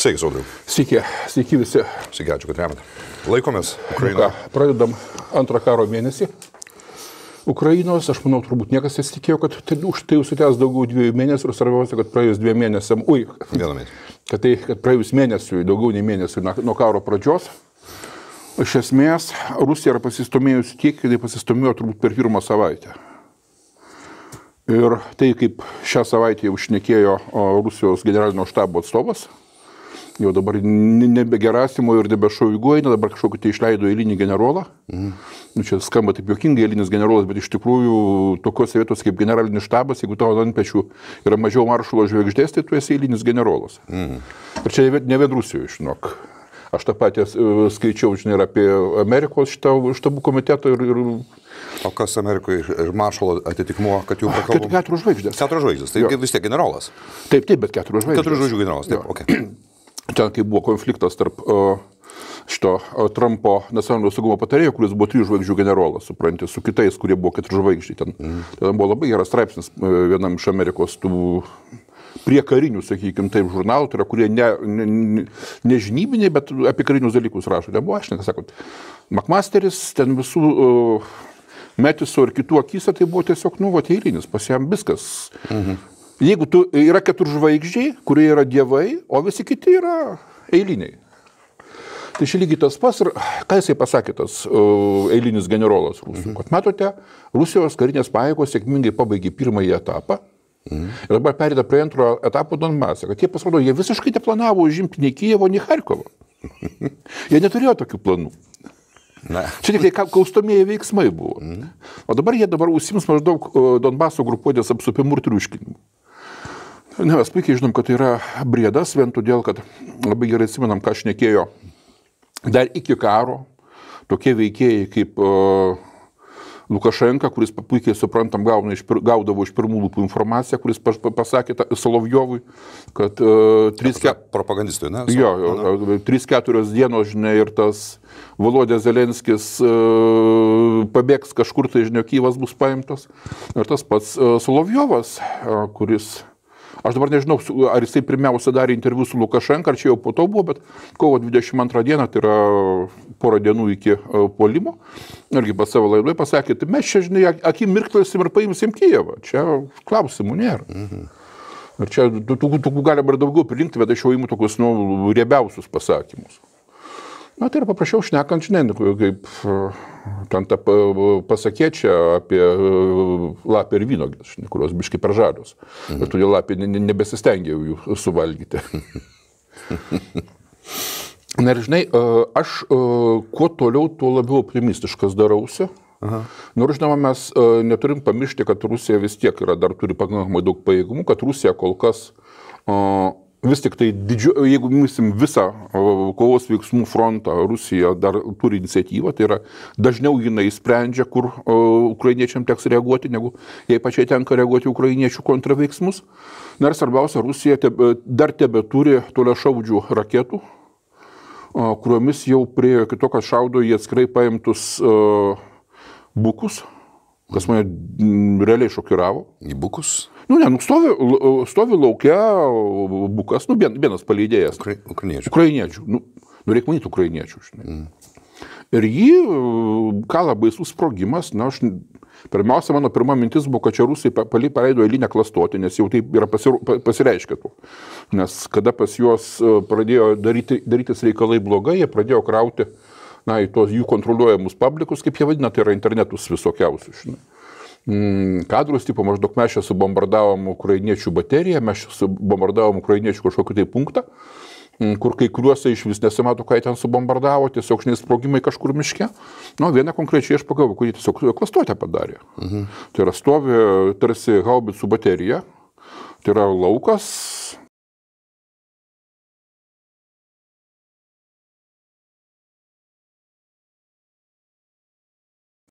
Sveiki, Sodriu. Sveiki visi. Sveiki, ačiū, kad remate. Laikomės Ukrainoje. Pradedam antrą karo mėnesį. Ukrainos, aš manau, turbūt niekas nesitikėjo, kad tai užsitęs daugiau 2 mėnesių ir svarbiausia, kad praėjus 2 mėnesiam, kad praėjus mėnesiui, daugiau nei mėnesiui nuo karo pradžios, iš esmės Rusija yra pasistumėjusi tiek, kad jie pasistumėjo turbūt per pirmą savaitę. Ir tai, kaip šią savaitę jau šnekėjo Rusijos generalinio štabo atstovas, jau dabar nebe Gerasimo ir nebe Šoigu eina, dabar kažkokį tai išleido eilinį generolą. Čia skamba taip juokingai eilinis generolas, bet iš tikrųjų tokiose vietos kaip generalinis štabas, jeigu tavo ant pečių yra mažiau maršalo žvaigždės, tai tu esi eilinis generolas. Ir čia ne vien Rusijoje, žinok. Aš tą patį skaičiau, žinai, ir apie Amerikos štabų komiteto ir... O kas Amerikoje ir maršalo atitikmuo, kad jų prakalbom? 4 žvaigždės. 4 žvaigždės, tai vis tiek generolas. Taip, bet 4 žvaigždės. 4 žvaigždžių generolas, taip, okei. Ten, kai buvo konfliktas tarp Trumpo nacionalinio saugumo patarėjo, kuris buvo 3 žvaigždžių generolas, supranti, su kitais, kurie buvo 4 žvaigždžiai. Ten buvo labai geras straipsnis vienam iš Amerikos tų prie karinių, sakykime, taip, žurnalų, tai yra, kurie ne žinybiniai, bet apie karinius dalykus rašo. Nebuvo, aš nesakot, McMasteris, ten visų Metiso ir kitų akise, tai buvo tiesiog, eilinis, pas jam viskas. Jeigu yra 4 žvaigždžiai, kurie yra dievai, o visi kiti yra eiliniai. Tai čia lygiai tas pas ir ką jisai pasakė tas eilinis generolas Rusų. Kad matote, Rusijos karinės pajėgos sėkmingai pabaigė pirmąjį etapą ir dabar perėda prie antro etapo Donbase. Kad jie pasirodo, jie visiškai neplanavo užimti nei Kijevo, nei Charkovo. Jie neturėjo tokių planų. Čia tik tai kaustomieji veiksmai buvo. O dabar jie užsiims maždaug Donbaso grupuotės apsupimu ir triuškinimu. Mes puikiai žinom, kad tai yra briedas, vien todėl, kad labai gerai atsimenam, ką šnekėjo dar iki karo tokie veikėjai kaip Lukašenka, kuris puikiai suprantam gaudavo iš pirmų lūpų informaciją, kuris pasakė Solovjovui, kad propagandistui, ne? 3-4 dienos, žinai, ir tas Volodė Zelenskis pabėgs kažkur, tai, žinai, Kyjivas bus paimtas. Ir tas pats Solovjovas, kuris, aš dabar nežinau, ar jisai pirmiausia darė interviu su Lukašenka, ar čia jau po to buvo, bet kovo 22 dieną, tai yra porą dienų iki puolimo, irgi pas savo laidoje pasakė, tai mes čia, žinai, akim mirktelsim ir paimsim Kijevą. Čia klausimų nėra. Ir čia tų galima ir daugiau prilinkti, bet aš jau įimu tokius riebiausius pasakymus. Na, tai yra paprašiau šnekant, žinai, kaip ten tą pasakė čia apie lapę ir vynogės, kurios biškai per žalios. Ir todėl lapė nebesistengiau jų suvalgyti. Na ir žinai, aš kuo toliau, tuo labiau optimistiškas darausi. Nors, žinoma, mes neturim pamiršti, kad Rusija vis tiek dar turi pakankamai daug pajėgumų, kad Rusija kol kas vis tik tai, jeigu mysim visą kovos veiksmų frontą, Rusija dar turi iniciatyvą, tai yra dažniau jinai sprendžia, kur ukrainiečiam teks reaguoti, negu jai pačiai tenka reaguoti ukrainiečių kontraveiksmus. Na ir svarbiausia, Rusija dar tebeturi toliašaudžių raketų, kuriomis jau prie kito, kad šaudo į atskirai paimtus bukus, kas mane realiai šokiravo. Į bukus? Stovi laukia bukas, vienas paleidėjas. Ukrainiečių. Reikia manyti ukrainiečių, žinai. Ir jį kala baisus sprogimas. Pirmiausia, mano pirma mintis buvo, kad čia Rusai paleido eilinę klastotę, nes jau taip yra pasireiškę tų. Nes kada pas juos pradėjo darytis reikalai blogai, jie pradėjo krauti į tos jų kontroliuojamus publikus, kaip jie vadina, tai yra internetus visokiausius, žinai. Kadrus, tipo, maždaug mes čia subombardavom ukrainiečių bateriją, mes čia subombardavom ukrainiečių kažkokį tai punktą, kur kai kuriuose iš vis nesimato, ką jie ten subombardavo, tiesiog žinai sprogimai kažkur miške. Vieną konkrečiai aš pagalvoju, kur jie tiesiog klastotę padarė. Tai yra stovi tarsi haubicų baterija, tai yra laukas,